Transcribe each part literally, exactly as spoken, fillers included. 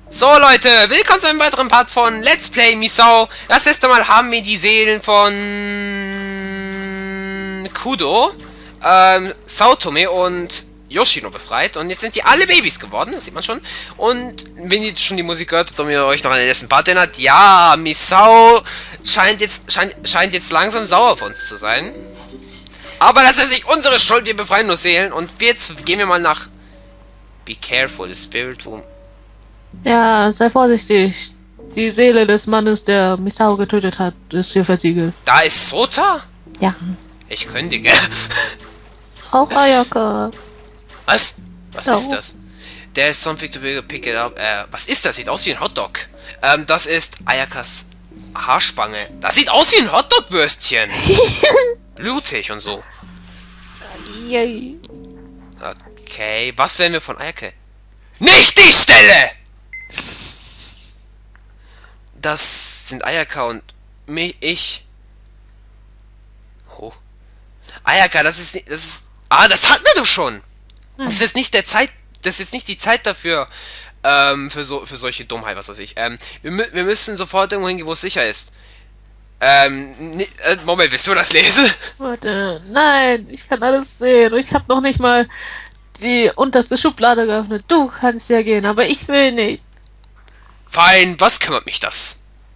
So Leute, willkommen zu einem weiteren Part von Let's Play Misao. Das letzte Mal haben wir die Seelen von Kudo, ähm, Saotome und Yoshino befreit. Und jetzt sind die alle Babys geworden, das sieht man schon. Und wenn ihr schon die Musik hört und ihr euch noch an den letzten Part erinnert, ja, Misao scheint jetzt, scheint, scheint jetzt langsam sauer auf uns zu sein. Aber das ist nicht unsere Schuld, wir befreien nur Seelen. Und jetzt gehen wir mal nach Be Careful, the Spirit Room. Ja, sei vorsichtig. Die Seele des Mannes, der Misao getötet hat, ist hier versiegelt. Da ist Sota? Ja. Ich kündige. Auch Ayaka. Was? Was Ja. ist das? There's something to pick it up. Äh, was ist das? Sieht aus wie ein Hotdog. Ähm, das ist Ayakas Haarspange. Das sieht aus wie ein Hotdog-Würstchen. Blutig und so. Yay. Okay, was werden wir von Ayaka? Nicht die Stelle! Das sind Ayaka und mich, ich. Oh. Ayaka, das ist nicht, das ist, ah, das hatten wir doch schon. Das ist nicht der Zeit, das ist nicht die Zeit dafür, ähm, für so, für solche Dummheit, was weiß ich. Ähm, wir, mü wir müssen sofort irgendwo hingehen, wo es sicher ist. Ähm, ni- äh, Moment, willst du das lesen? Warte, nein, ich kann alles sehen. Ich habe noch nicht mal die unterste Schublade geöffnet. Du kannst ja gehen, aber ich will nicht. Fein, was kümmert mich das?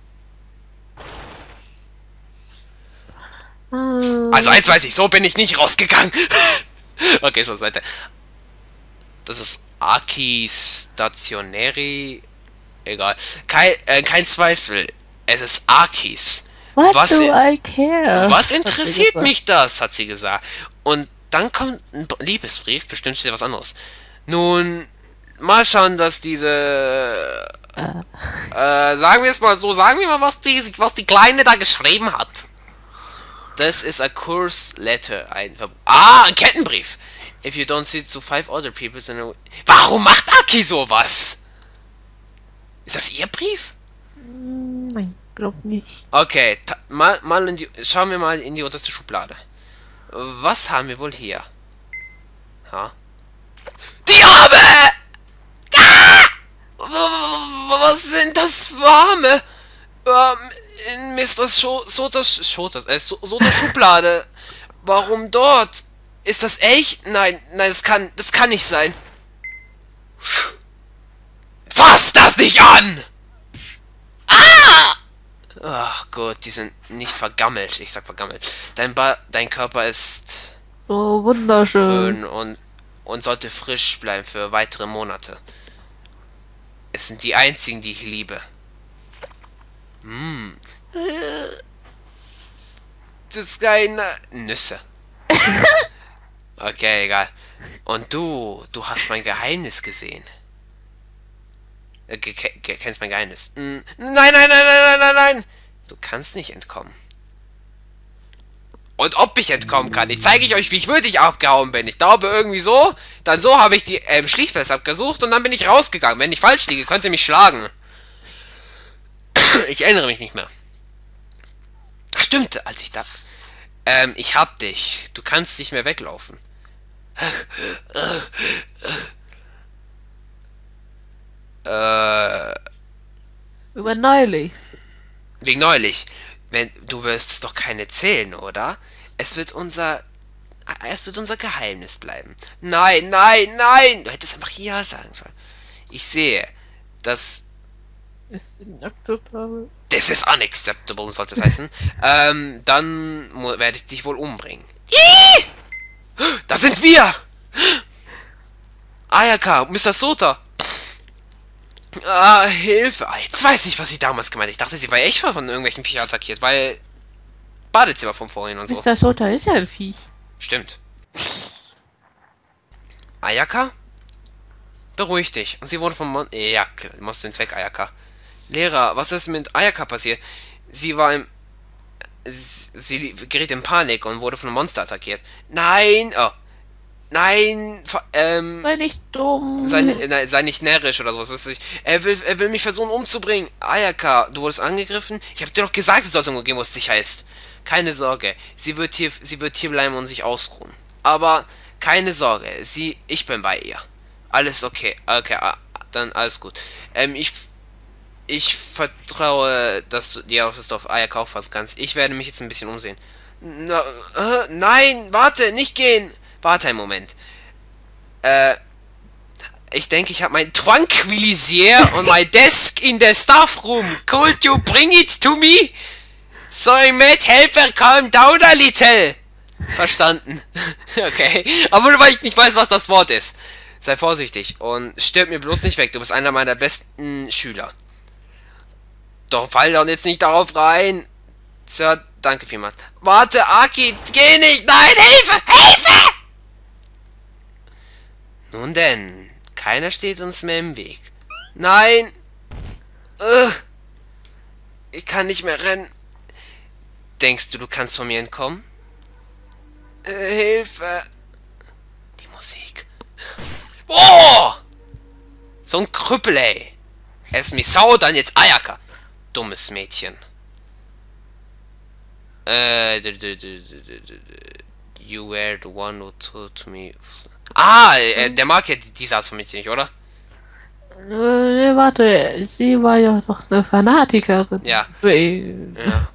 Hm. Also eins weiß ich, so bin ich nicht rausgegangen. Okay, schon Seite. Das ist Aki Stationary. Egal. Kein, äh, kein Zweifel. Es ist Akis. What Was, do I care? was hat sie interessiert gesagt. mich das, hat sie gesagt. Und dann kommt ein B- Liebesbrief, bestimmt steht was anderes. Nun, mal schauen, dass diese... Äh, sagen wir es mal so, sagen wir mal, was die, was die Kleine da geschrieben hat. Das ist a curse letter. Ein Ver ah, ein Kettenbrief. If you don't see it to five other people, then... Warum macht Aki sowas? Ist das ihr Brief? Nein, glaub nicht. Okay, ta- mal, mal in die, schauen wir mal in die unterste Schublade. Was haben wir wohl hier? Ha? Die Arme! Ah! W- w- Was sind das für Arme? Ähm, in Mister Scho Sotas, Schotas, äh, so Sotas Schublade. Warum dort? Ist das echt? Nein, nein, das kann, das kann nicht sein. Fass das nicht an! Ach gut, die sind nicht vergammelt. Ich sag vergammelt. Dein ba dein Körper ist So wunderschön. schön und, und sollte frisch bleiben für weitere Monate. Es sind die einzigen, die ich liebe. Hm. Das ist keine Nüsse. Okay, egal. Und du, du hast mein Geheimnis gesehen. Äh, ge ge kennst mein Geheimnis. Hm. Nein, nein, nein, nein, nein, nein, nein. Du kannst nicht entkommen. Und ob ich entkommen kann, ich zeige ich euch, wie ich wirklich abgehauen bin. Ich glaube irgendwie so, dann so habe ich die ähm, Schlichtfest abgesucht und dann bin ich rausgegangen. Wenn ich falsch liege, könnt ihr mich schlagen. Ich erinnere mich nicht mehr. Ach, stimmt, als ich da... Ähm, ich hab dich. Du kannst nicht mehr weglaufen. Äh... Über neulich. Wegen neulich. Wenn, du wirst es doch keine zählen, oder? Es wird unser... Es wird unser Geheimnis bleiben. Nein, nein, nein! Du hättest einfach ja sagen sollen. Ich sehe, dass... Ist inakzeptabel. Das ist unacceptable, sollte es heißen. ähm, dann mu- werde ich dich wohl umbringen. Ih! Da sind wir! Ayaka, Mister Sota. Ah, Hilfe. Ah, jetzt weiß ich, was sie damals gemeint hat. Ich dachte, sie war echt von irgendwelchen Viechern attackiert, weil... Badezimmer von vorhin und so. Mister Shota ist ja ein Viech. Stimmt. Ayaka? Beruhig dich. Und sie wurde vom Mon... Ja, klar, du musst den weg, Ayaka. Lehrer, was ist mit Ayaka passiert? Sie war im... Sie geriet in Panik und wurde von einem Monster attackiert. Nein! Oh. Nein! ver- Ähm... Sei nicht dumm. Sei, ni- nein, sei nicht närrisch oder sowas. Das ist, er, will, er will mich versuchen umzubringen. Ayaka, du wurdest angegriffen? Ich habe dir doch gesagt, du sollst irgendwo gehen, wo es sicher ist. Keine Sorge, sie wird hier, sie wird hier bleiben und sich ausruhen. Aber keine Sorge, sie, ich bin bei ihr. Alles okay, okay. ah, dann alles gut. Ähm, ich, ich vertraue, dass du dir auf das Dorf Ayaka aufpassen kannst. Ich werde mich jetzt ein bisschen umsehen. Na, äh, nein, warte, nicht gehen. Warte einen Moment. Äh, ich denke, ich habe mein Tranquilisier on my desk in the staff room. Could you bring it to me? Sorry, mate, helper, calm down a little. Verstanden. Okay. Aber nur weil ich nicht weiß, was das Wort ist. Sei vorsichtig und stirb mir bloß nicht weg. Du bist einer meiner besten Schüler. Doch fall doch jetzt nicht darauf rein. Sir, danke vielmals. Warte, Aki, geh nicht. Nein, Hilfe! Hilfe! Nun denn, keiner steht uns mehr im Weg. Nein. Uh, ich kann nicht mehr rennen. Denkst du, du kannst von mir entkommen? Uh, Hilfe. Die Musik. Oh! So ein Krüppel, ey. Erst Misao, dann jetzt Ayaka. Dummes Mädchen. Äh, you were the one who told me. Ah, äh, der mag ja diese Art von Mädchen nicht, oder? Äh, warte, sie war ja doch eine Fanatikerin. Ja. Äh, Ja.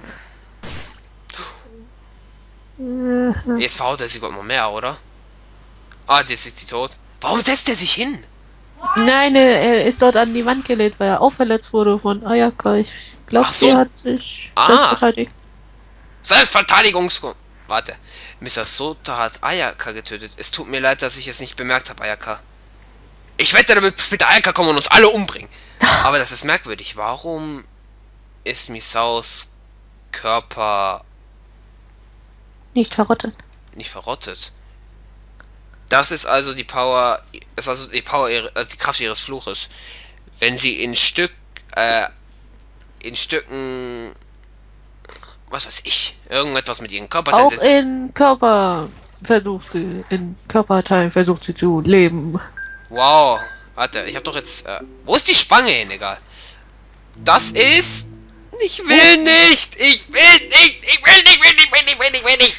Jetzt verhaut er sich Gott mal mehr, oder? Ah, jetzt ist sie tot. Warum setzt er sich hin? Nein, er ist dort an die Wand gelehnt, weil er auch verletzt wurde von Ayaka. Ich glaube, Ach so. sie hat sich Ah. selbst verteidigt. Selbstverteidigungs... Warte. Mister Sota hat Ayaka getötet. Es tut mir leid, dass ich es nicht bemerkt habe, Ayaka. Ich wette, damit später Ayaka kommen und uns alle umbringen. Aber das ist merkwürdig. Warum ist Misaos Körper Nicht verrottet. nicht verrottet? Das ist also die Power, ist also die Power, ihre, also die Kraft ihres Fluches. Wenn sie in Stück, äh, in Stücken, was weiß ich, irgendetwas mit ihrem Körper Auch in Körper versucht sie, in Körperteilen versucht sie zu leben. Wow, warte, ich hab doch jetzt, äh, wo ist die Spange hin, egal. Das ist, ich will nicht, ich will nicht, ich will nicht, will nicht, will nicht, will nicht, will nicht.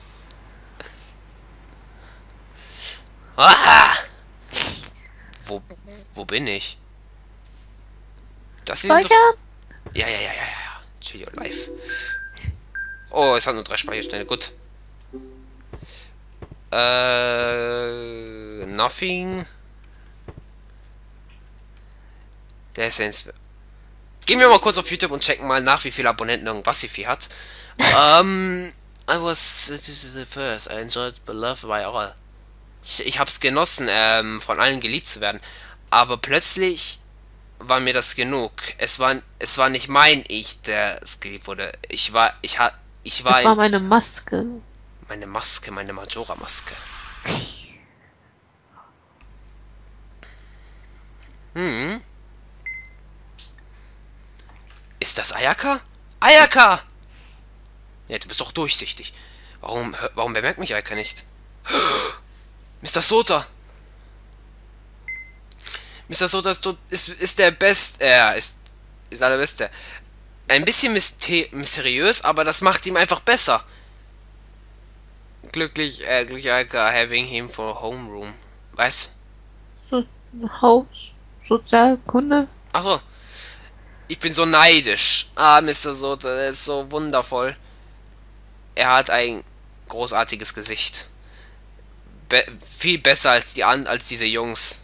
Ah! Wo, wo bin ich? Das sind so, Speichern? ja, ja, ja, ja, ja. Chill your life. Oh, es hat nur drei Speicherstände. Gut. Äh, nothing. Der Essence. Gehen wir mal kurz auf YouTube und checken mal nach, wie viele Abonnenten irgendwas sie viel hat. Ähm, I was the first. I enjoyed beloved by all. Ich, ich hab's genossen, ähm, von allen geliebt zu werden. Aber plötzlich war mir das genug. Es war, es war nicht mein Ich, der es geliebt wurde. Ich war, ich hat, ich war, Das war in, meine Maske. meine Maske, meine Majora-Maske. Hm. Ist das Ayaka? Ayaka! Ja, du bist doch durchsichtig. Warum, warum bemerkt mich Ayaka nicht? Mister Sota! Mister Sota ist, ist, ist der Best... Er äh, ist... Ist der Beste. Ein bisschen myster mysteriös, aber das macht ihm einfach besser. Glücklich, äh, glücklich Ayaka having him for homeroom. Was? So, Haus, Sozialkunde. Achso. Ich bin so neidisch. Ah, Mister Sota, der ist so wundervoll. Er hat ein großartiges Gesicht. Be viel besser als die an als diese Jungs.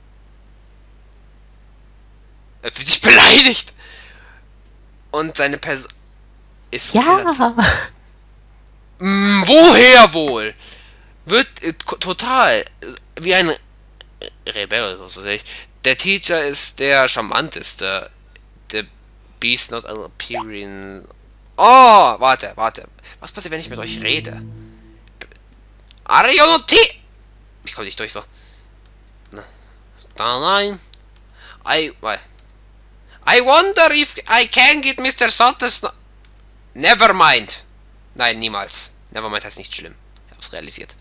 Er fühlt sich beleidigt. Und seine Person ist Ja. mm, woher wohl? Wird äh, total äh, wie ein Rebell oder so. Der Teacher ist der charmanteste. Der Beast not appearing. Oh, warte, warte. Was passiert, wenn ich mit euch rede? Arionoti! Ich komme nicht durch so. Nein. I, I wonder if I can get Mister Santos. Never mind. Nein, niemals. Never mind heißt nicht schlimm. Ich hab's realisiert.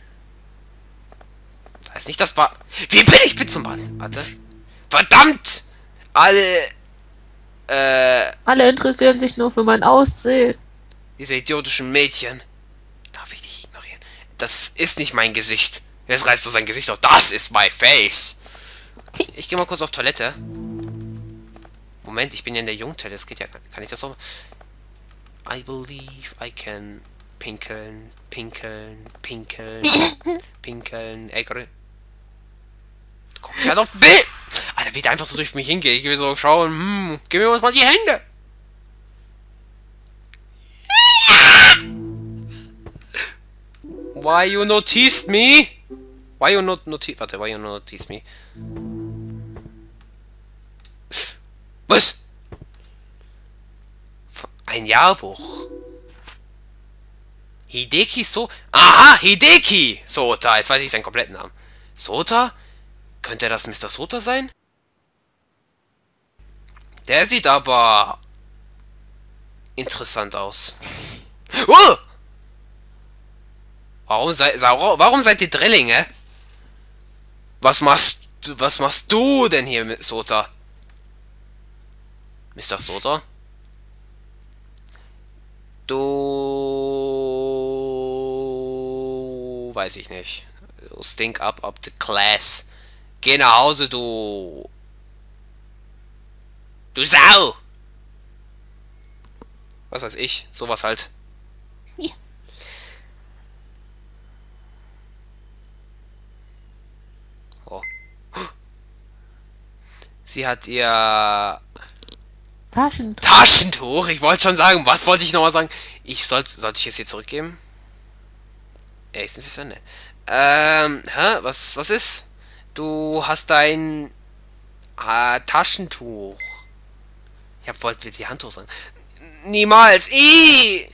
Da ist nicht das Bad. Wie bin ich? Bin zum Bad. Warte. Verdammt! Alle. Äh. Alle interessieren sich nur für mein Aussehen. Diese idiotischen Mädchen. Darf ich dich ignorieren? Das ist nicht mein Gesicht. Jetzt reißt du sein Gesicht aus. Das ist my face. Ich gehe mal kurz auf Toilette. Moment, ich bin ja in der Jungtoilette. Das geht ja. Kann ich das so? I believe I can pinkeln, pinkeln, pinkeln, pinkeln. Ey, gerade. Guck ich halt auf Bild. Alter, wie der einfach so durch mich hingeht. Ich will so schauen. Hm, gib mir uns mal die Hände. Why you noticed me? Why you not notice? Warte, why you not notice me? Was? Ein Jahrbuch. Hideki so. Aha, Hideki Sota. Jetzt weiß ich seinen kompletten Namen. Sota? Könnte das Mister Sota sein? Der sieht aber interessant aus. Oh! Warum, sei, warum seid ihr Drillinge? Was machst du, was machst du denn hier mit Sota? Mister Sota? Du... Weiß ich nicht. Du stink up up the class. Geh nach Hause, du... Du Sau! Was weiß ich? Sowas halt. Ja. Oh. Sie hat ihr... Taschentuch. Taschentuch? Ich wollte schon sagen, was wollte ich nochmal sagen? Ich sollte, sollte ich es hier zurückgeben? Erstens ist ja nett. Ähm, hä? Was, was ist? Du hast dein äh, Taschentuch. Ich hab wollte die Handtuch sagen. Niemals. I.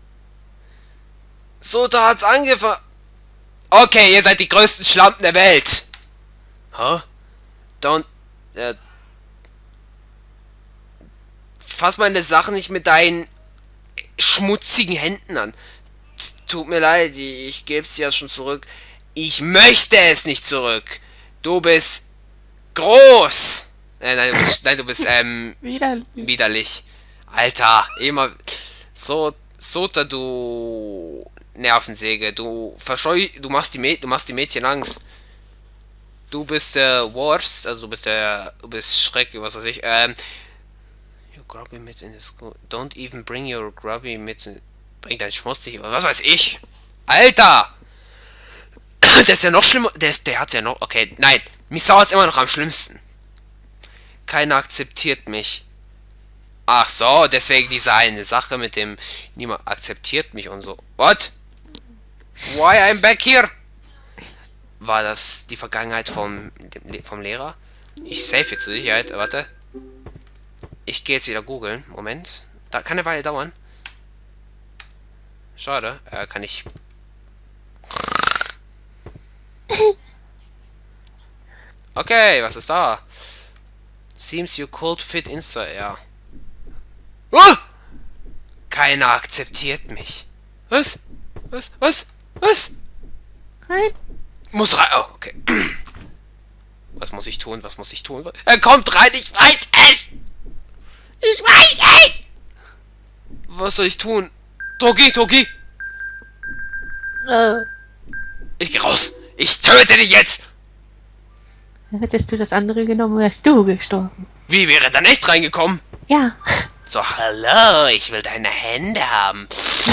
So, da hat's angefangen. Okay, ihr seid die größten Schlampen der Welt. Hä? Don't. Äh, fass meine Sachen nicht mit deinen schmutzigen Händen an. Tut mir leid, ich gebe es ja schon zurück. Ich möchte es nicht zurück. Du bist groß. Äh, nein, du bist, nein, du bist ähm, Widerlich. widerlich. Alter, immer so, Sota, du Nervensäge. Du verscheu, du machst die Mä du machst die Mädchen Angst. Du bist der Worst, also du bist der, du bist Schreck, was weiß ich. Ähm, you grubby mit in the school. Don't even bring your grubby mit in. Bring dein Schmutz nicht, was weiß ich. Alter! Der ist ja noch schlimmer. Der, ist, der hat's ja noch. Okay, nein. Misao ist immer noch am schlimmsten. Keiner akzeptiert mich. Ach so, deswegen diese eine Sache mit dem niemand akzeptiert mich und so. What? Why I'm back here? War das die Vergangenheit vom, vom Lehrer? Ich save jetzt zur Sicherheit. Warte. Ich gehe jetzt wieder googeln. Moment. Da kann eine Weile dauern. Schade. Äh, kann ich... Okay, was ist da? Seems you could fit insta, ja. Uh! Keiner akzeptiert mich. Was? Was? Was? Was? Rein. Muss rein. Oh, okay. Was muss ich tun? Was muss ich tun? Er kommt rein, ich weiß es! Ich weiß es! Was soll ich tun? Togi, Togi! Äh, Ich geh raus! Ich töte dich jetzt! hättest du das andere genommen, wärst du gestorben. Wie wäre dann echt reingekommen? Ja. So, hallo, ich will deine Hände haben.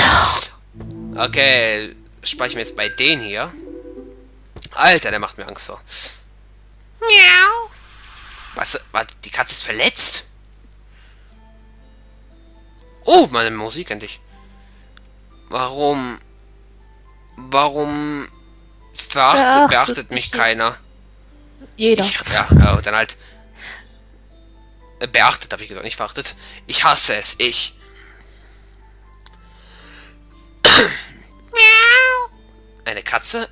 Okay, speichere mir jetzt bei denen hier. Alter, der macht mir Angst so. Miau. Was, was, die Katze ist verletzt? Oh, meine Musik endlich. Warum? Warum verachtet, Beachtet beachtet mich mich keiner? Jeder. Ich, ja, ja, dann halt. Äh, beachtet, habe ich gesagt, nicht verachtet. Ich hasse es, ich. Eine Katze?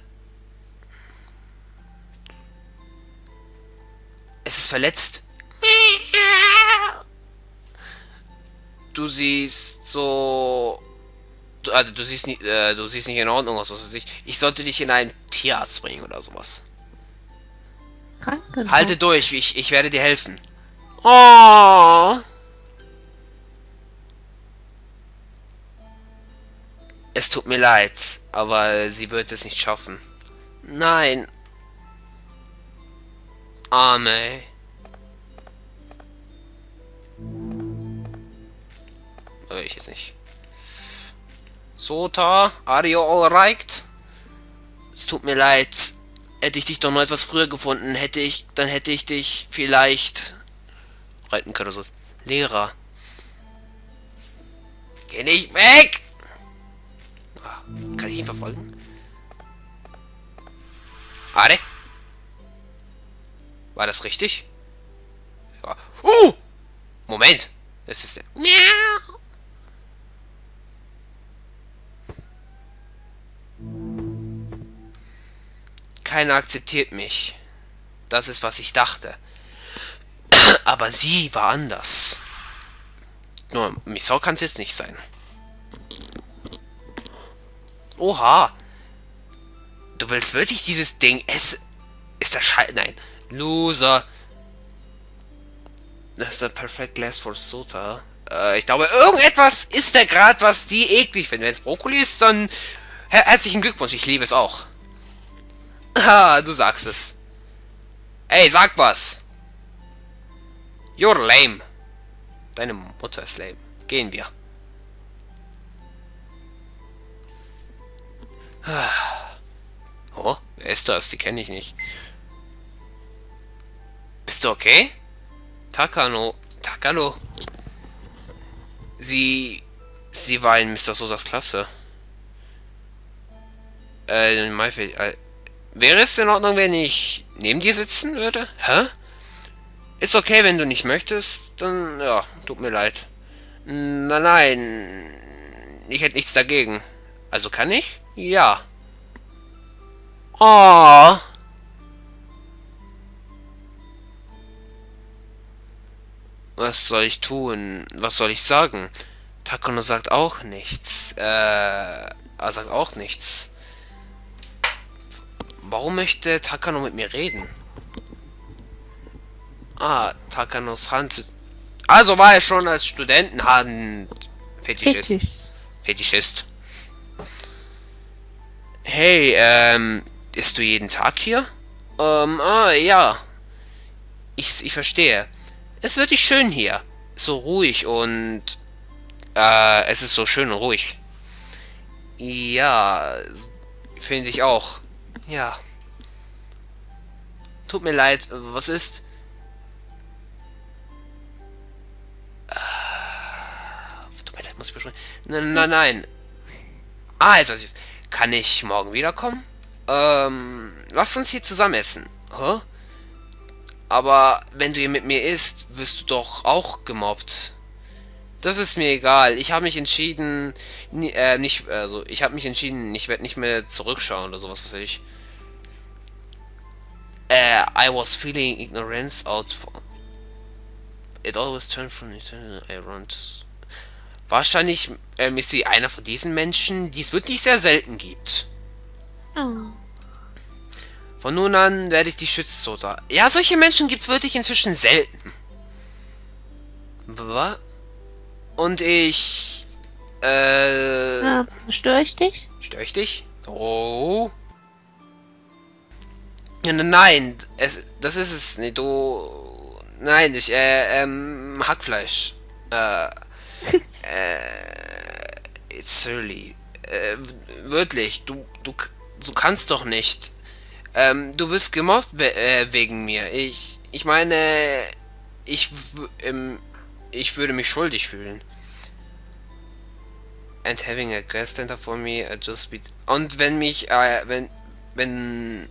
Es ist verletzt. Du siehst so... Du, also, du siehst nicht, äh, du siehst nicht in Ordnung aus, was weiß ich. Ich sollte dich in einen Tierarzt bringen oder sowas. Krankenhaus. Halte durch, ich, ich werde dir helfen. Oh. Es tut mir leid, aber sie wird es nicht schaffen. Nein. Arme. Aber ich jetzt nicht. Sota, are you alright? Es tut mir leid. Hätte ich dich doch noch etwas früher gefunden, hätte ich, dann hätte ich dich vielleicht retten können oder so. Lehrer. Geh nicht weg! Ah, kann ich ihn verfolgen? Are? War das richtig? Ja. Uh! Moment! Das ist der. Miau! Keiner akzeptiert mich. Das ist, was ich dachte. Aber sie war anders. Nur, Misao kann es jetzt nicht sein. Oha! Du willst wirklich dieses Ding essen? Ist das Scheiße? Nein. Loser. Das ist der Perfect Glass for Sota. Äh, ich glaube, irgendetwas ist da gerade, was die eklig finden. Wenn es Brokkoli ist, dann her herzlichen Glückwunsch. Ich liebe es auch. Ah, du sagst es. Ey, sag was. You're lame. Deine Mutter ist lame. Gehen wir. Oh, wer ist das? Die kenne ich nicht. Bist du okay? Takano. Takano. Sie... Sie war in Mister Sodas Klasse. Äh, Maifeld... Äh, wäre es in Ordnung, wenn ich neben dir sitzen würde? Hä? Ist okay, wenn du nicht möchtest, dann... Ja, tut mir leid. Nein, nein. Ich hätte nichts dagegen. Also kann ich? Ja. Oh. Was soll ich tun? Was soll ich sagen? Takano sagt auch nichts. Äh, er sagt auch nichts. Warum möchte Takano mit mir reden? Ah, Takanos Hand. Also war er schon als Studentenhand Fetischist. Fetisch. Fetischist. Hey, ähm, bist du jeden Tag hier? Ähm, ah, ja. Ich, ich verstehe. Es wird dich schön hier. So ruhig und... Äh, es ist so schön und ruhig. Ja, finde ich auch. Ja. Tut mir leid, was ist? Äh, tut mir leid, muss ich beschreiben. Nein, nein, nein. Ah, jetzt weiß ich's. Kann ich morgen wiederkommen? Ähm, lass uns hier zusammen essen. Hä? Aber wenn du hier mit mir isst, wirst du doch auch gemobbt. Das ist mir egal. Ich habe mich entschieden, äh, nicht, also ich habe mich entschieden, ich werde nicht mehr zurückschauen oder sowas, was weiß ich. Äh, I was feeling ignorance out for... It always turned from eternal irons. Wahrscheinlich ähm, ist sie einer von diesen Menschen, die es wirklich sehr selten gibt. Oh. Von nun an werde ich die schützen, Sota. Ja, solche Menschen gibt es wirklich inzwischen selten. Was? Und ich... Äh... Ja, störe ich dich? Störe ich dich? Oh. Ja, nein, es, das ist es. Nee, du... Nein, ich, äh, ähm, Hackfleisch. Äh, äh... It's early. Äh, wirklich, du, du, du kannst doch nicht. Ähm, du wirst gemobbt we äh, wegen mir. Ich, ich meine, ich, ähm, ich würde mich schuldig fühlen. And having a girl stand up for me, I just be... Und wenn mich, äh, wenn, wenn,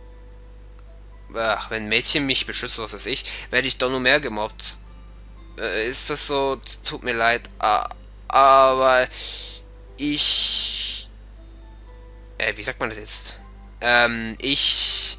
ach, wenn Mädchen mich beschützt, was weiß ich, werde ich doch nur mehr gemobbt. Äh, ist das so? Tut mir leid. Ah, aber ich, äh, wie sagt man das jetzt? Ähm, ich...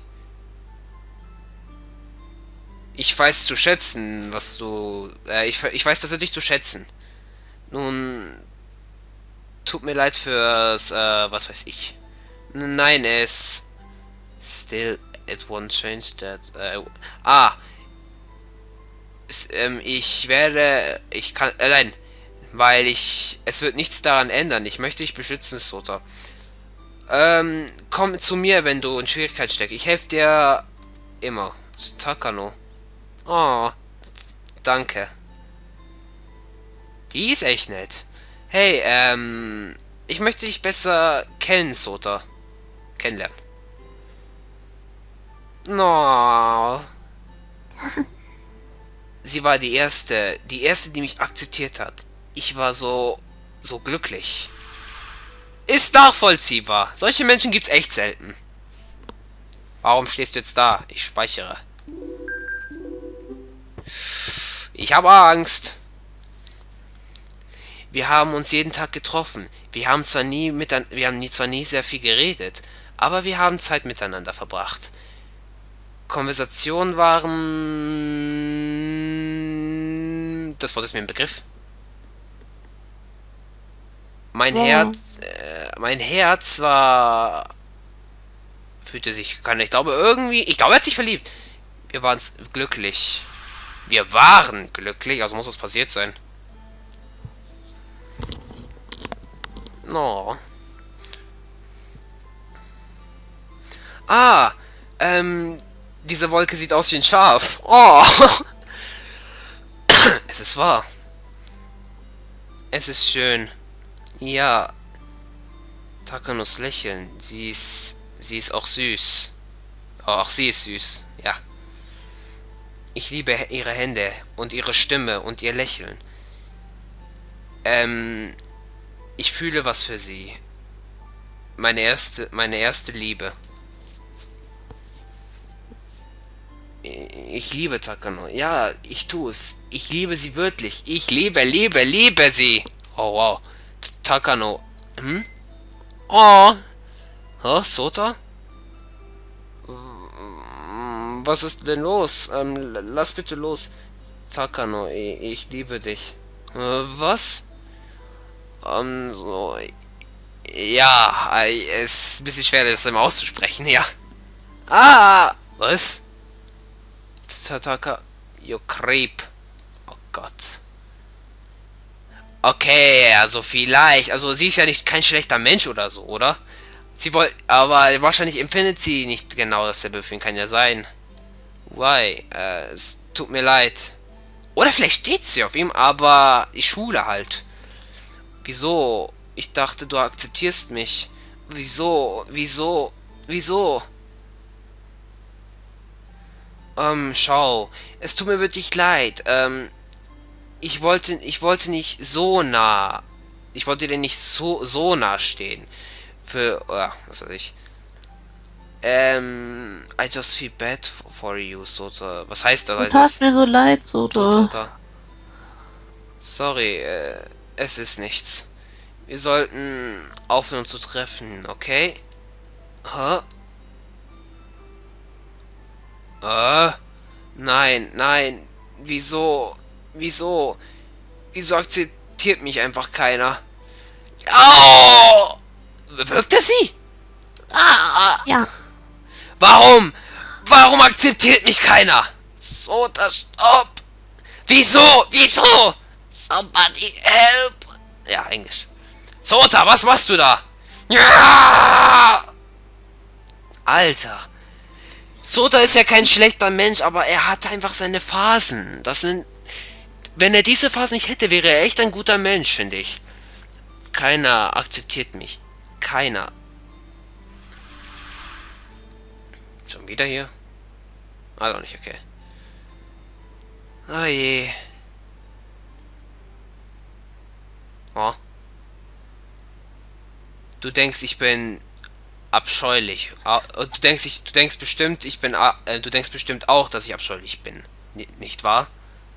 Ich weiß zu schätzen, was du... Äh, ich, ich weiß das wirklich zu schätzen. Nun... Tut mir leid fürs... Äh, was weiß ich. Nein, es... Still, it won't change that... Äh, ah! Es, ähm, ich werde... Ich kann... Äh, nein. Weil ich... Es wird nichts daran ändern. Ich möchte dich beschützen, Sota. Ähm, komm zu mir, wenn du in Schwierigkeit steckst. Ich helfe dir immer. Takano. Oh, danke. Die ist echt nett. Hey, ähm, ich möchte dich besser kennen, Sota. Kennenlernen. No. Sie war die erste, die erste, die mich akzeptiert hat. Ich war so, so glücklich. Ist nachvollziehbar. Solche Menschen gibt's echt selten. Warum stehst du jetzt da? Ich speichere. Ich habe Angst. Wir haben uns jeden Tag getroffen. Wir haben zwar nie mit, wir haben nie, zwar nie sehr viel geredet, aber wir haben Zeit miteinander verbracht. Konversationen waren... Das Wort ist mir ein Begriff. Mein Ja. Herz... Äh, mein Herz war... Fühlte sich... Kann, ich glaube irgendwie... Ich glaube, er hat sich verliebt. Wir waren glücklich. Wir waren glücklich, also muss es passiert sein. No. Ah, ähm... Diese Wolke sieht aus wie ein Schaf. Oh. Es ist wahr. Es ist schön. Ja. Takanos Lächeln. Sie ist... Sie ist auch süß. Oh, auch sie ist süß. Ja. Ich liebe ihre Hände und ihre Stimme und ihr Lächeln. Ähm... Ich fühle was für sie. Meine erste... Meine erste Liebe. Ich liebe Takano. Ja, ich tue es. Ich liebe sie wirklich. Ich liebe, liebe, liebe sie. Oh, wow. Takano. Hm? Oh. Hä, Sota? Was ist denn los? Ähm, lass bitte los. Takano, ich, ich liebe dich. Äh, was? Ähm, so. Ja, es ist ein bisschen schwer, das immer auszusprechen, ja. Ah! Was? Tataka, you creep. Oh Gott. Okay, also vielleicht. Also sie ist ja nicht kein schlechter Mensch oder so, oder? Sie wollte, aber wahrscheinlich empfindet sie nicht genau dasselbe für ihn. Kann ja sein. Why? Äh, es tut mir leid. Oder vielleicht steht sie auf ihm, aber die Schule halt. Wieso? Ich dachte, du akzeptierst mich. Wieso? Wieso? Wieso? Ähm, schau, es tut mir wirklich leid. Ähm, ich wollte, ich wollte nicht so nah. Ich wollte dir nicht so, so nah stehen. Für, oh, was weiß ich. Ähm, I just feel bad for you, Sota. Was heißt das? Du tat mir so leid, Sota. Sota. Sorry, äh, es ist nichts. Wir sollten aufhören zu treffen, okay? Hä? Äh, nein, nein. Wieso? Wieso? Wieso akzeptiert mich einfach keiner? Oh! Wirkt er sie? Ah! Ja. Warum? Warum akzeptiert mich keiner? So, das Stopp! Wieso? Wieso? Somebody help! Ja, Englisch. Sota, was machst du da? Ja! Alter. Sota ist ja kein schlechter Mensch, aber er hat einfach seine Phasen. Das sind... Wenn er diese Phasen nicht hätte, wäre er echt ein guter Mensch, finde ich. Keiner akzeptiert mich. Keiner. Schon wieder hier? Ah, doch nicht, okay. Oh je. Oh. Du denkst, ich bin abscheulich. Ah, Du denkst, ich, du denkst bestimmt, ich bin, ah, äh, du denkst bestimmt auch, dass ich abscheulich bin. N nicht wahr?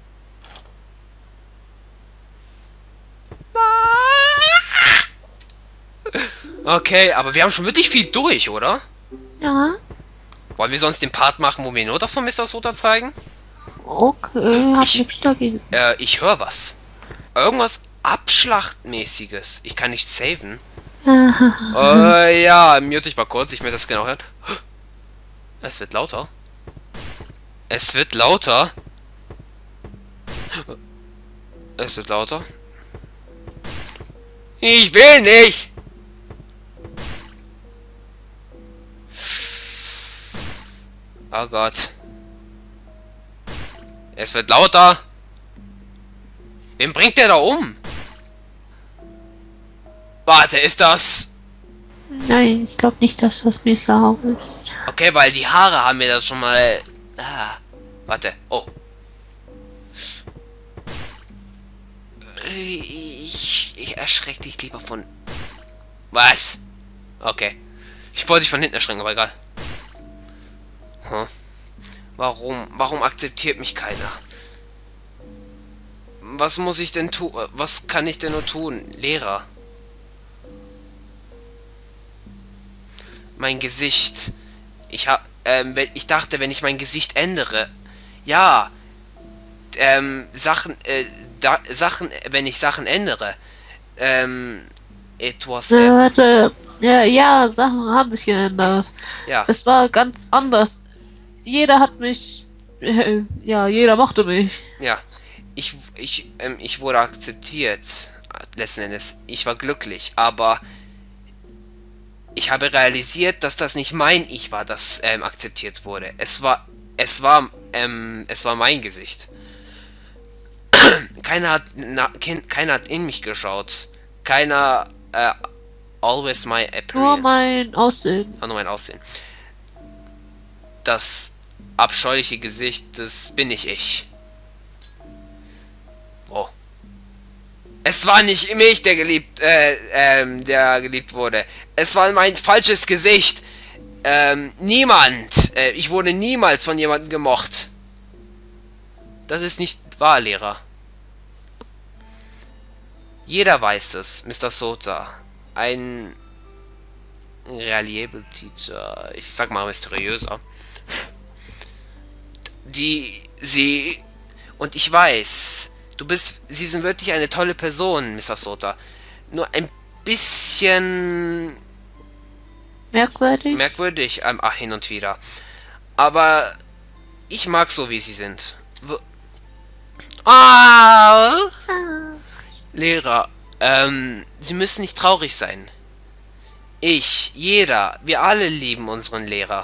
Okay, aber wir haben schon wirklich viel durch, oder? Ja. Wollen wir sonst den Part machen, wo wir nur das von Mister Sota zeigen? Okay, hab nichts dagegen. Äh, ich höre was. Irgendwas Abschlachtmäßiges. Ich kann nicht saven. Äh, ja, mute ich mal kurz, ich mir das genau hören. Es wird lauter. Es wird lauter. Es wird lauter. Ich will nicht. Oh Gott. Es wird lauter. Wen bringt der da um? Warte, ist das... Nein, ich glaube nicht, dass das Misao ist. Okay, weil die Haare haben mir das schon mal... Ah, warte. Oh. Ich, ich erschreck dich lieber von... Was? Okay. Ich wollte dich von hinten erschrecken, aber egal. Hm. Warum? Warum akzeptiert mich keiner? Was muss ich denn tun? Was kann ich denn nur tun? Lehrer. Mein Gesicht. Ich hab, ähm, ich dachte, wenn ich mein Gesicht ändere. Ja. Ähm, Sachen, äh, da, Sachen, wenn ich Sachen ändere. Ähm, it was... Äh, warte. Ja, ja, Sachen haben sich geändert. Ja. Es war ganz anders. Jeder hat mich... Äh, ja, jeder mochte mich. Ja. Ich, ich, ähm, ich wurde akzeptiert. Letzten Endes. Ich war glücklich. Aber... Ich habe realisiert, dass das nicht mein Ich war, das ähm, akzeptiert wurde. Es war, es war, ähm, es war mein Gesicht. keiner hat, na, keiner hat in mich geschaut. Keiner, äh, always my appearance. Nur mein Aussehen. Ah, nur mein Aussehen. Das abscheuliche Gesicht, das bin nicht ich. Oh. Es war nicht mich, der geliebt, äh, ähm, der geliebt wurde. Es war mein falsches Gesicht. Ähm, niemand. Äh, ich wurde niemals von jemandem gemocht. Das ist nicht wahr, Lehrer. Jeder weiß es, Mister Sota. Ein reliable Teacher. Ich sag mal mysteriöser. Die, sie... Und ich weiß... Du bist, Sie sind wirklich eine tolle Person, Mister Sota. Nur ein bisschen Merkwürdig? merkwürdig, ähm, ach, hin und wieder. Aber ich mag so, wie Sie sind. W ah! Lehrer, ähm, Sie müssen nicht traurig sein. Ich, jeder, wir alle lieben unseren Lehrer.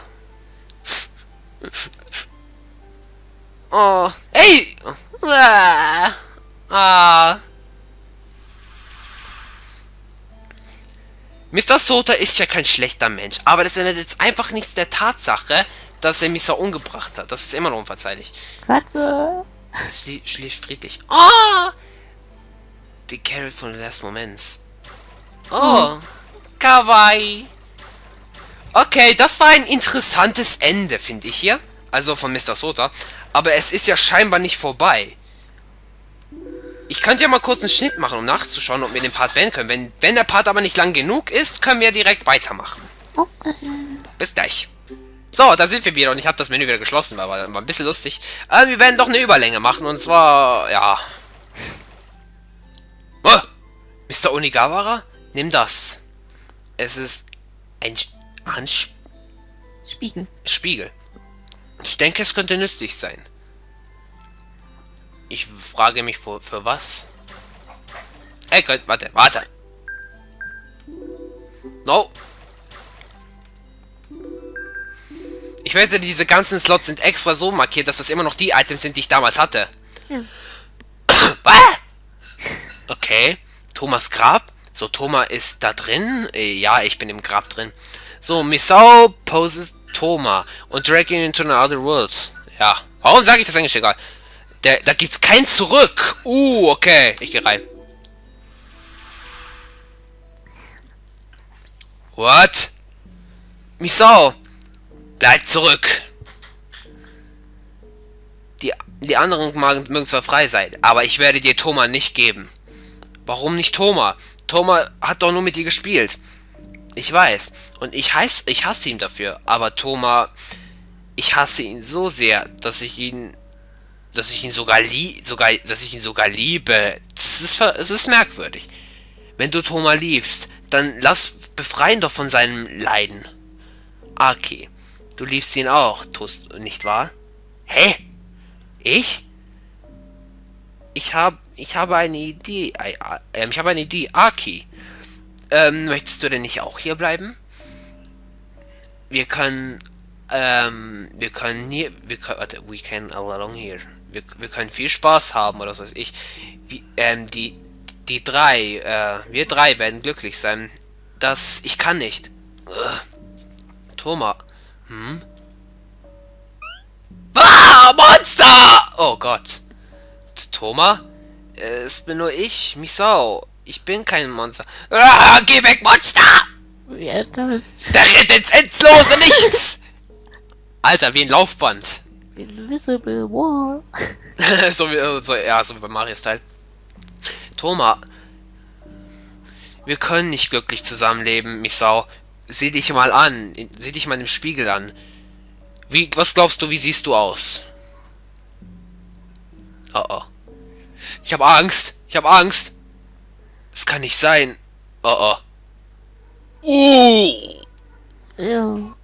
Oh, hey! Ah. Ah. Mister Sota ist ja kein schlechter Mensch, aber das ändert jetzt einfach nichts der Tatsache, dass er Mister umgebracht hat. Das ist immer noch unverzeihlich. Katze. Es schläft friedlich. Oh! Die Carrie von The Last Moments. Oh, kawaii. Okay, das war ein interessantes Ende, finde ich hier. Also von Mister Sota. Aber es ist ja scheinbar nicht vorbei. Ich könnte ja mal kurz einen Schnitt machen, um nachzuschauen, ob wir den Part beenden können. Wenn, wenn der Part aber nicht lang genug ist, können wir direkt weitermachen. Okay. Bis gleich. So, da sind wir wieder und ich habe das Menü wieder geschlossen, war, war ein bisschen lustig. Aber wir werden doch eine Überlänge machen und zwar, ja. Oh, Mister Onigawara, nimm das. Es ist ein Handspiegel. Spiegel. Spiegel. Ich denke, es könnte nützlich sein. Ich frage mich, für, für was? Ey, Gott, warte, warte. No. Ich wette, diese ganzen Slots sind extra so markiert, dass das immer noch die Items sind, die ich damals hatte. Ja. Was? Okay. Thomas Grab. So, Thomas ist da drin. Äh, ja, ich bin im Grab drin. So, Misao poses Thomas und drag ihn into another world. Ja. Warum sage ich das eigentlich egal? Der, da gibt's kein Zurück. Uh, okay. Ich gehe rein. What? Misao. Bleib zurück. Die, die anderen mögen zwar frei sein, aber ich werde dir Thomas nicht geben. Warum nicht Thomas? Thomas hat doch nur mit dir gespielt. Ich weiß. Und ich, heiß, ich hasse ihn dafür. Aber Thomas... Ich hasse ihn so sehr, dass ich ihn... Dass ich ihn sogar lieb... Sogar, dass ich ihn sogar liebe. Das ist, das ist merkwürdig. Wenn du Thomas liebst, dann lass... Befreien doch von seinem Leiden. Aki. Du liebst ihn auch, tust nicht wahr? Hä? Ich? Ich habe... Ich habe eine Idee. Äh, ich habe eine Idee. Aki. Ähm, möchtest du denn nicht auch hier bleiben? Wir können... Ähm, wir können hier... Wir können... Warte, we can along here. wir, wir können viel Spaß haben oder was weiß ich. Wie, ähm, die, die drei, äh, wir drei werden glücklich sein. Das, ich kann nicht. Ugh. Thomas. Hm? Ah, Monster! Oh Gott. Thomas? Es bin nur ich, Misao. Ich bin kein Monster. Ah, geh weg, Monster! Ja, das. Der rennt ins endlose Nichts! Alter, wie ein Laufband. Invisible Wall. so wie, so, ja, so wie bei Marios Teil. Thomas. Wir können nicht glücklich zusammenleben, Misao. Sieh dich mal an. Sieh dich mal im Spiegel an. Wie, was glaubst du, wie siehst du aus? Oh oh. Ich habe Angst. Ich habe Angst. Das kann nicht sein. Oh oh. Uh. Ja.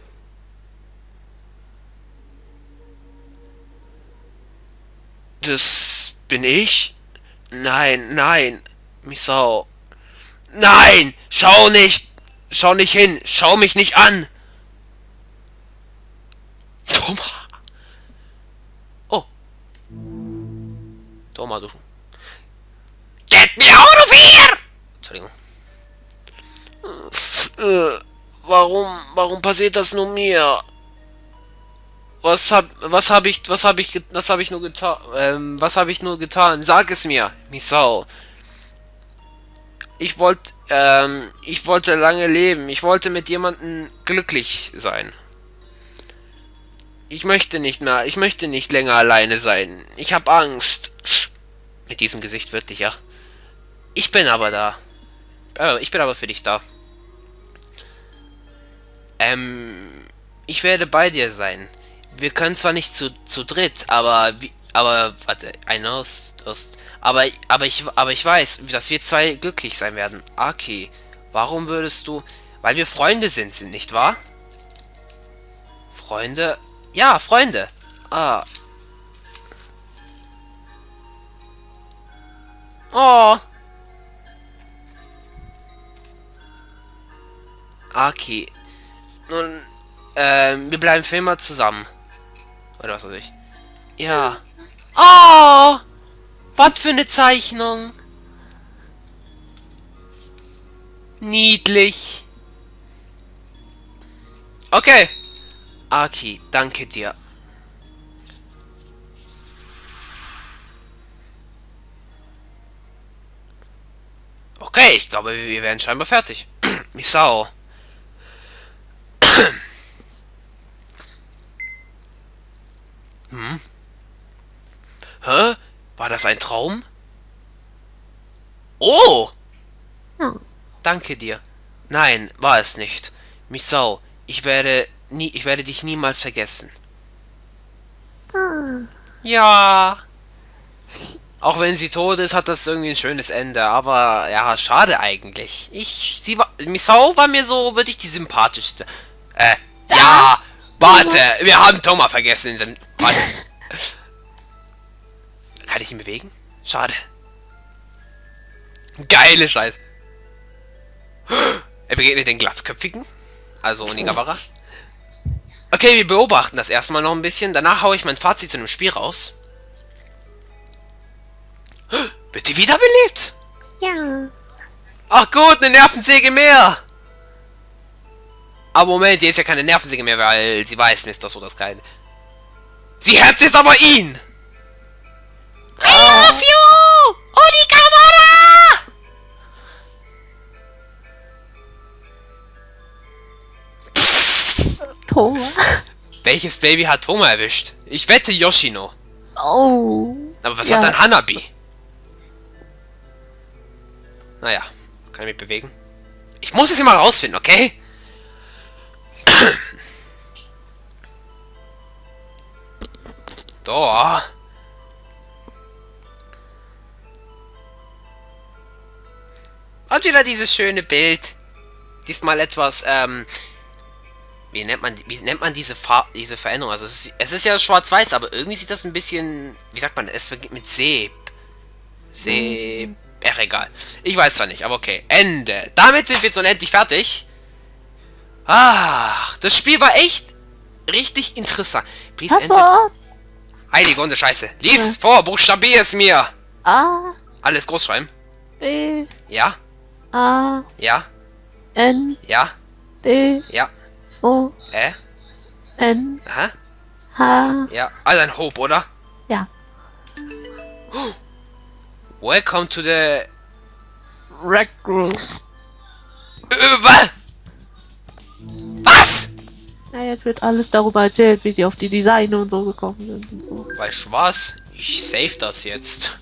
Das bin ich? Nein, nein. Misao. Nein! Schau nicht! Schau nicht hin! Schau mich nicht an! Thomas! Oh. Thomas, du. Get me out of here! Entschuldigung. Äh, warum, warum passiert das nur mir? Was hab, was hab ich, was hab ich, was hab ich nur getan? Ähm, was hab ich nur getan? Sag es mir, Misao. Ich wollte, ähm, ich wollte lange leben. Ich wollte mit jemandem glücklich sein. Ich möchte nicht mehr, ich möchte nicht länger alleine sein. Ich habe Angst. Mit diesem Gesicht wirklich, ja. Ich bin aber da. Äh, ich bin aber für dich da. Ähm, ich werde bei dir sein. Wir können zwar nicht zu, zu dritt, aber, wie, aber, warte, ein Ost, Ost. Aber, aber ich, aber ich weiß, dass wir zwei glücklich sein werden. Aki, warum würdest du, weil wir Freunde sind, sind nicht wahr? Freunde? Ja, Freunde. Ah. Oh. Aki. Nun, ähm, wir bleiben für immer zusammen. Oder was weiß ich. Ja. Oh! Was für eine Zeichnung. Niedlich. Okay. Aki, danke dir. Okay, ich glaube, wir werden scheinbar fertig. Misao. Hm? Hä? War das ein Traum? Oh! Ja. Danke dir. Nein, war es nicht. Misao, ich werde nie, ich werde dich niemals vergessen. Ah. Ja. Auch wenn sie tot ist, hat das irgendwie ein schönes Ende. Aber ja, schade eigentlich. Ich, sie war, Misao war mir so, würde ich die sympathischste. Äh, ja. Warte, wir haben Thomas vergessen. In dem, warte. Kann ich ihn bewegen? Schade. Geile Scheiße. Er begegnet den Glatzköpfigen. Also Onigawara. Okay, wir beobachten das erstmal noch ein bisschen. Danach haue ich mein Fazit zu dem Spiel raus. Wird die wiederbelebt? Ja. Ach gut, eine Nervensäge mehr. Aber Moment, die ist ja keine Nervensäge mehr, weil sie weiß, Mister so das keine. Sie herzt jetzt aber ihn. I love you! Onigawara! Thomas. Welches Baby hat Thomas erwischt? Ich wette Yoshino. Oh. Aber was ja. hat dann Hanabi? Naja, kann ich mich bewegen? Ich muss es immer rausfinden, okay? Da. Und wieder dieses schöne Bild. Diesmal etwas, ähm... Wie nennt man, wie nennt man diese Farbe, diese Veränderung? Also es ist, es ist ja schwarz-weiß, aber irgendwie sieht das ein bisschen... Wie sagt man? Es beginnt mit Seb. Seb... Ach, egal. Ich weiß zwar nicht, aber okay. Ende. Damit sind wir jetzt unendlich fertig. Ach, das Spiel war echt richtig interessant. Please enter... Heilige Hunde Scheiße. Lies vor, buchstabier es mir. A, Alles groß schreiben. B, Ja, A, ja, N, ja, D, ja. O, Äh, N, aha, H, ja. Also ein Hope, oder? ja. Welcome to the... Rec Group. Äh, was? Was? Ja, jetzt wird alles darüber erzählt, wie sie auf die Designe und so gekommen sind und so. Weißt du was? Ich save das jetzt.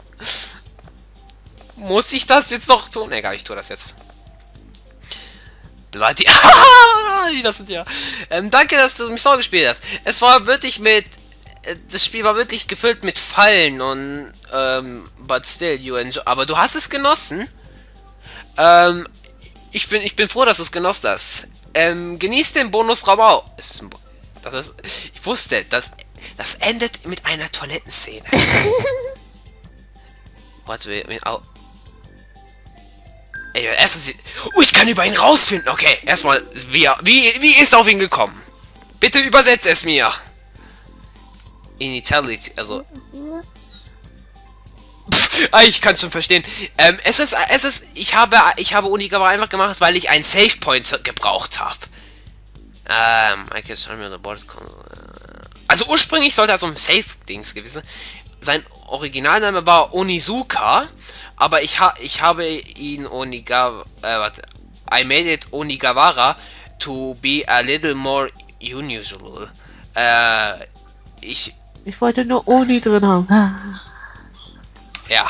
Muss ich das jetzt noch tun? Egal, ich tue das jetzt. Bloody... das sind ja... Ähm, danke, dass du mich so gespielt hast. Es war wirklich mit... äh, Das Spiel war wirklich gefüllt mit Fallen und... Ähm, but still, you enjoy... Aber du hast es genossen? Ähm, ich bin, ich bin froh, dass du es genossen hast. Ähm, genieß den Bonusraum auch. Es ist ein Bo- Das ist... Ich wusste, das... Das endet mit einer Toilettenszene. What we... Oh. Ey, erstens... sie- Oh, ich kann über ihn rausfinden. Okay, erstmal... Wie, wie, wie ist er auf ihn gekommen? Bitte übersetzt es mir. In Itality, also... Pff, ah, ich kann schon verstehen. Ähm, es ist... Es ist... Ich habe... Ich habe Unigawa einfach gemacht, weil ich einen Save Point gebraucht habe. Ähm... I can show me the board. Also ursprünglich sollte er so ein Save-Dings gewesen. Sein Originalname war Onizuka, aber ich ha ich habe ihn Onigawa, äh, warte, I made it Onigawara to be a little more unusual. Äh, ich, Ich wollte nur Oni drin haben. ja.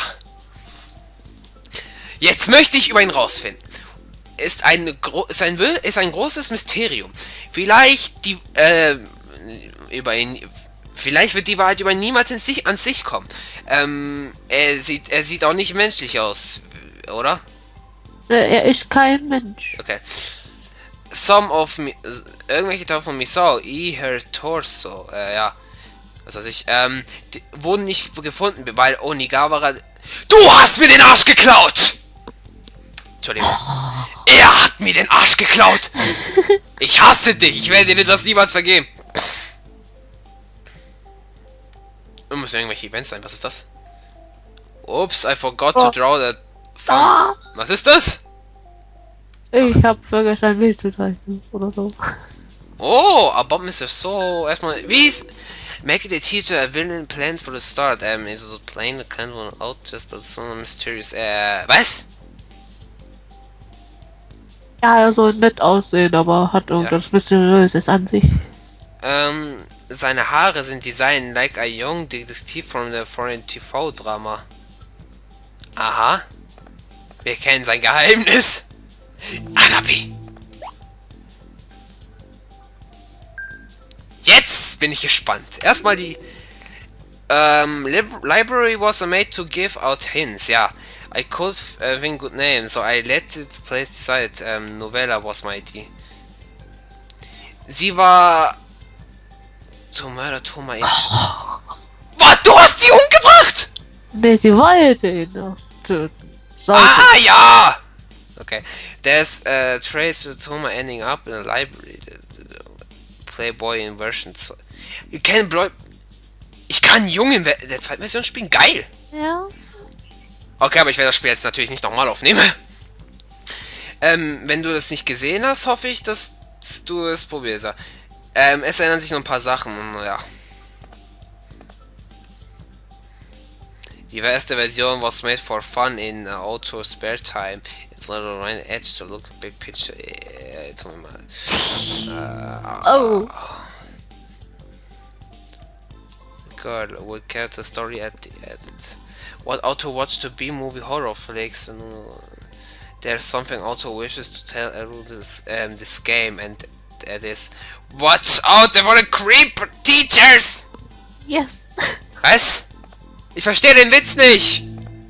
Jetzt möchte ich über ihn rausfinden. Ist ein, gro ist ein, ist ein großes Mysterium. Vielleicht die, äh, über ihn... Vielleicht wird die Wahrheit über ihn niemals in sich, an sich kommen. Ähm, er sieht, er sieht auch nicht menschlich aus, oder? Er ist kein Mensch. Okay. Some of me, irgendwelche Teile von Misao, I, her torso, äh, ja. Was weiß ich, ähm, die wurden nicht gefunden, weil Onigawara... Du hast mir den Arsch geklaut! Entschuldigung. Er hat mir den Arsch geklaut! Ich hasse dich, ich werde dir das niemals vergeben. Da müssen irgendwelche Events sein. Was ist das? Ups, I forgot to draw that. Ah. Was ist das? Ich hab vergessen, ein Bild zu zeichnen oder so. Oh, about Mister So. Erstmal, wie ist... Make the teacher a villain plan for the start. Um, it was plain the kind of out just but so mysterious. Äh, was? Ja, er soll nett aussehen, aber hat irgendwas Mysteriöses an sich. Ähm, seine Haare sind designed like a young detective from the foreign T V-Drama. Aha. Wir kennen sein Geheimnis. Anabi. Jetzt bin ich gespannt. Erstmal die... Ähm, Lib library was made to give out hints. Ja. I could uh, think good name, so I let it place decide. Ähm, Novella was my idea. Sie war... To murder to my... Was? Du hast sie umgebracht? Ne, sie wollte ihn noch töten. Sollte. Ah, ja! Okay. There's a trace to Toma ending up in a library. Playboy in version two. You can blow... Ich kann Jung in der zweiten Version spielen? Geil! Ja. Okay, aber ich werde das Spiel jetzt natürlich nicht nochmal aufnehmen. Ähm, wenn du das nicht gesehen hast, hoffe ich, dass du es probierst. Ähm, es ändern sich noch ein paar Sachen. Ja. Die erste Version was made for fun in uh, auto spare time. It's not a right edge to look big picture. Äh, tu mir mal. Äh, Oh. Girl will character story at the edit. What auto watch to be movie horror flicks and uh, there's something auto wishes to tell everyone this um, this game and that is watch out for the creep teachers. Yes. Was? Ich verstehe den Witz nicht.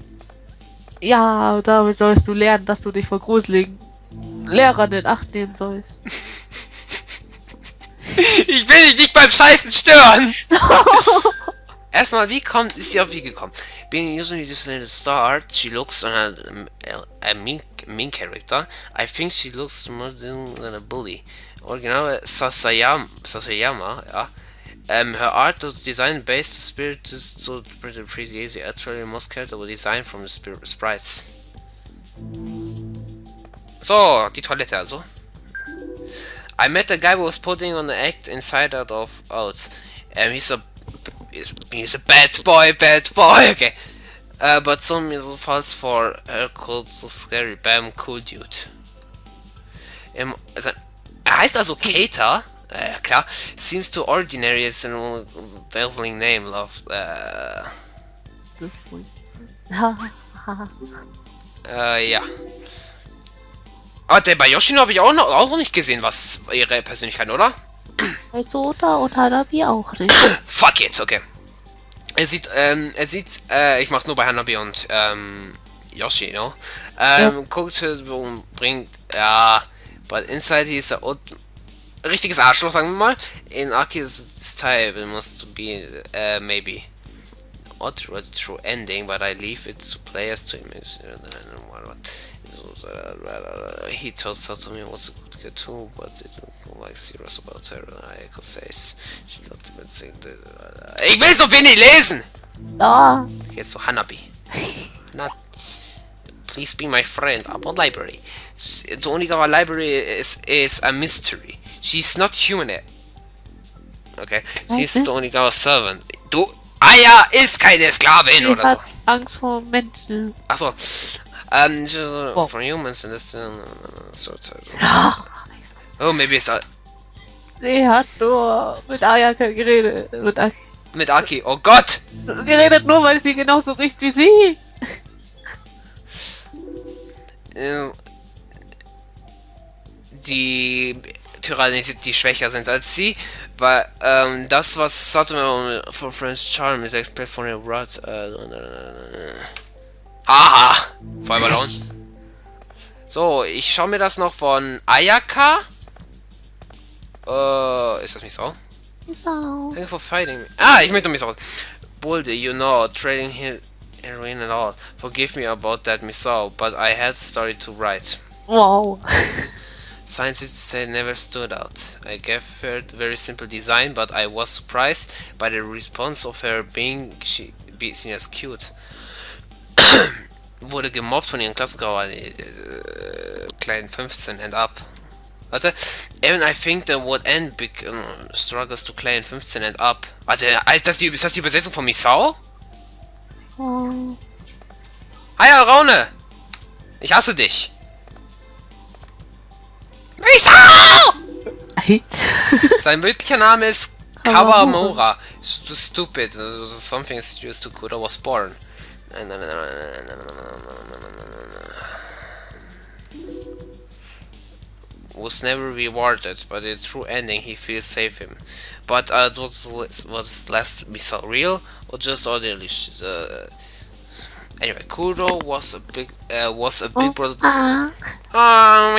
Ja, damit sollst du lernen, dass du dich vor gruseligen Lehrern in Acht nehmen sollst. Ich will dich nicht beim Scheißen stören. Erstmal, wie kommt, ist sie auf wie gekommen? Being usually just at the start, she looks on a, a mean, mean character. I think she looks more than a bully. Original Sasayama, Sasayama, ja. Um, her art was designed based on spirit so pretty pretty easy. Actually, most characters were designed from the spirit sprites. So, die Toilette also. I met a guy who was putting on the act inside out of out. Um, he's a he's, he's a bad boy, bad boy. Okay. Uh, but some missile falls for her called so scary. Bam, cool dude. Um, also, er heißt also Kater. Äh, klar. Seems too ordinary as a dazzling name. Love. Äh, äh, ja. Ah, der bei Yoshino habe ich auch noch, auch noch nicht gesehen, was ihre Persönlichkeit, oder? Bei Sota und Hanabi auch nicht. Fuck it, okay. Er sieht, ähm, er sieht, äh, ich mach's nur bei Hanabi und, ähm, Yoshino. Ähm, ja. Guckt und bringt, ja, but inside he is a odd, richtiges Arschloch, sagen wir mal. In Aki's style, it must be, uh, maybe. Odd true ending, but I leave it to players to image. He told to me was a good kid too, but it was like serious about her. I could say she thought ich will so wenig lesen! Ah. Jetzt so Hanabi. Not please be my friend about library. The only our library is is a mystery. She's not human. Okay. She's the only our servant. Du Aya ist keine Sklavin oder hat so. Angst vor Menschen. Achso. Um, just, uh, oh. For humans and this uh, sort of. Oh, maybe it's uh, sie hat nur mit Ayaka geredet. Mit Aki. Mit Aki. Oh Gott! Geredet nur, weil sie genauso riecht wie sie. Die tyrannisiert, die schwächer sind als sie, weil ähm, das, was Satomu for Friends Charm ist, expert von der Rot. Äh, Haha! Feuerballon. So, ich schaue mir das noch von Ayaka. Äh, ist das Misao? Misao. Thank you for fighting me. Ah, ich möchte Misao. Bolde, you know, trading here heroin and all. Forgive me about that, Misao, but I had a story to write. Wow. Scientists say never stood out. I gave her a very simple design, but I was surprised by the response of her being she be seen as cute. Wurde gemobbt von ihren Klassenkameraden, äh, kleinen fünfzehn and up. Warte, even I think the would end big um, struggles to claim fünfzehn and up. Warte, ist das die, ist das die Übersetzung von Misao? Oh. Hi, Raune! Ich hasse dich! Misao! Sein wirklicher Name ist Kawamura. St stupid. Something is used to Kuro was born. Was never rewarded, but in true ending he feels safe him. But uh, was was less Misao real or just ordinary? Uh, anyway, Kuro was a big uh, was a big brother. Oh,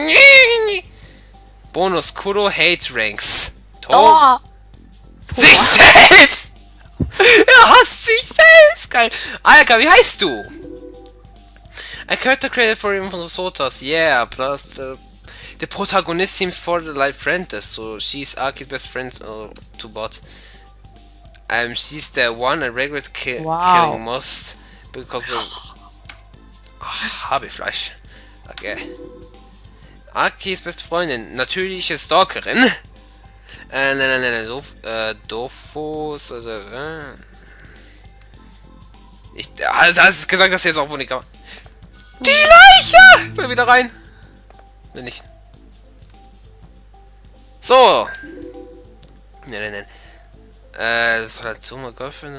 Bonus Kuro hate ranks. Tom Oh. sich selbst. Er hasst sich selbst. Geil. Alter, wie heißt du? A character created for him from the Sotas. Yeah, plus the the protagonist seems for the life friendless, so she's Aki's best friend uh, to bot. Um, she's the one I regret ki Wow. killing most because of oh, Habefleisch. Okay. Akis beste Freundin, natürliche Stalkerin. Äh, nein, nein, nein, Dof, äh, Dofus, also, äh. Ich, also, hast du gesagt, dass jetzt auch wohl nicht kann. Die Leiche! Mal wieder rein. Wenn nicht. So. Nein, nein, nein. Äh, das war halt so my girlfriend.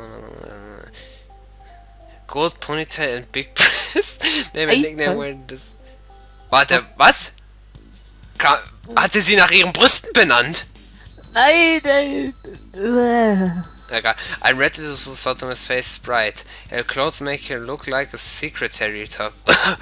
Gold Ponytail and Big Breast. Name and nickname where this. Warte, was? Ka Hatte sie nach ihren Brüsten benannt? Nein, nein. Egal. I'm ready to Sotoma's face sprite. Her clothes make her look like a secretary top.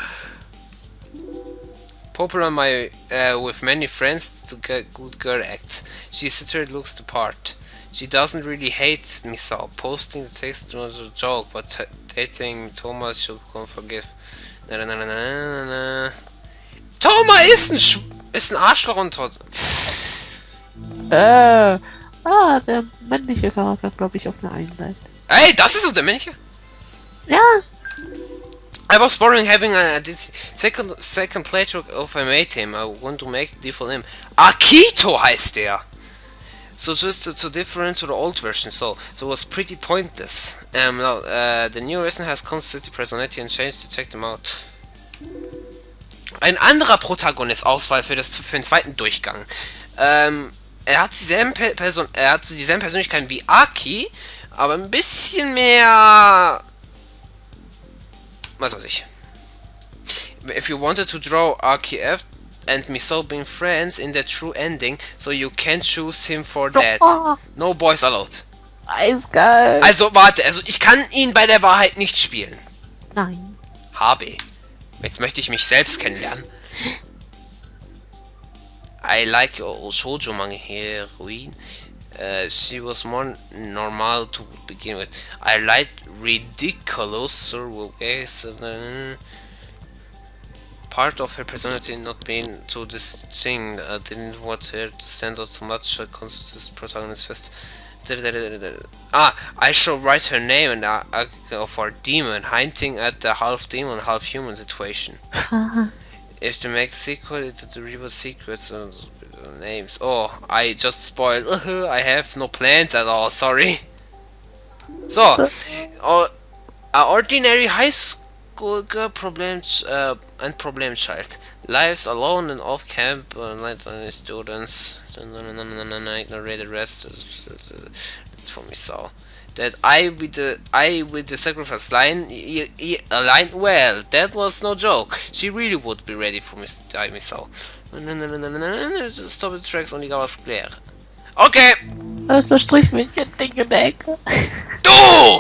Popular my uh, with many friends to get good girl acts. She literally looks the part. She doesn't really hate Misao. Posting the text was a joke, but dating Thomas should come forgive. Na, na, na, na, na, na. Thomas ist ein Sch ist ein Arschloch und tot. Äh, Ah, der männliche Charakter, glaube ich, auf der einen Seite. Ey, das ist so der männliche? Ja. I was boring having a this second second playthrough of I made him. I want to make default name. Akito heißt der. So just to, to different to the old version. So so it was pretty pointless. Um, no, uh, the new version has constantly personality and changed to check them out. Ein anderer Protagonist Auswahl für das für den zweiten Durchgang. Ähm, er hat dieselben Pe Person, er hat dieselben Persönlichkeiten wie Aki, aber ein bisschen mehr. Was weiß ich. If you wanted to draw Aki F and Miso being friends in the true ending, so you can choose him for that. No boys allowed. Eiskalt. Also warte, also ich kann ihn bei der Wahrheit nicht spielen. Nein. H B. Jetzt möchte ich mich selbst kennenlernen. I like your shoujo manga heroine. Uh, she was more normal to begin with. I like ridiculous so, uh, part of her personality not being so distinct. I didn't want her to stand out so much. I consider this protagonist first. Ah, I shall write her name and uh, of our demon, hinting at the half demon, half human situation. If to make sequel, it's the rival secrets and names. Oh, I just spoiled. I have no plans at all. Sorry. So, uh, a ordinary high school girl problems uh, and problem child lives alone and off camp. Uh, like students. Ignore the rest. That's for me. So that I with the I with the sacrifice line e e aligned well. That was no joke. She really would be ready for me. I me so. Stop the tracks only was clear. Okay. Da ist das Strichmännchen-Ding in der Ecke. Du!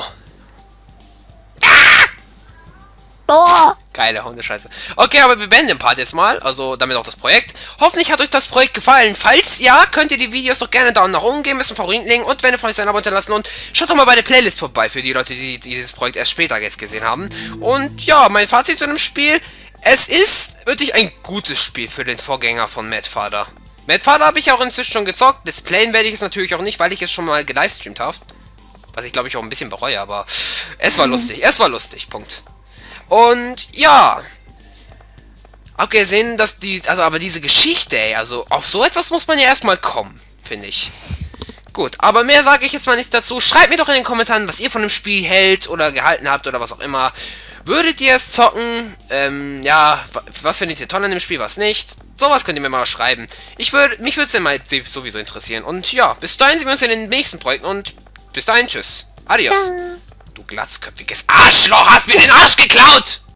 Oh. Geile Hundescheiße. Okay, aber wir beenden den Part jetzt mal, also damit auch das Projekt. Hoffentlich hat euch das Projekt gefallen. Falls ja, könnt ihr die Videos doch gerne Daumen nach oben geben, ist ein Favoriten legen und wenn ihr von euch ein Abo hinterlassen und schaut doch mal bei der Playlist vorbei für die Leute, die dieses Projekt erst später jetzt gesehen haben. Und ja, mein Fazit zu dem Spiel: Es ist wirklich ein gutes Spiel für den Vorgänger von Mad Father. Mad Father habe ich auch inzwischen schon gezockt. Displayen werde ich es natürlich auch nicht, weil ich es schon mal gelivestreamt habe. Was ich glaube ich auch ein bisschen bereue, aber es war lustig. Es war lustig. Punkt. Und ja, abgesehen, dass die, also aber diese Geschichte, ey, also auf so etwas muss man ja erstmal kommen, finde ich. Gut, aber mehr sage ich jetzt mal nicht dazu. Schreibt mir doch in den Kommentaren, was ihr von dem Spiel hält oder gehalten habt oder was auch immer. Würdet ihr es zocken? Ähm, ja, was findet ihr toll an dem Spiel, was nicht? Sowas könnt ihr mir mal schreiben. Ich würde, mich würde es ja mal sowieso interessieren. Und ja, bis dahin sehen wir uns in den nächsten Projekten und bis dahin, tschüss. Adios. Du glatzköpfiges Arschloch, hast mir den Arsch geklaut!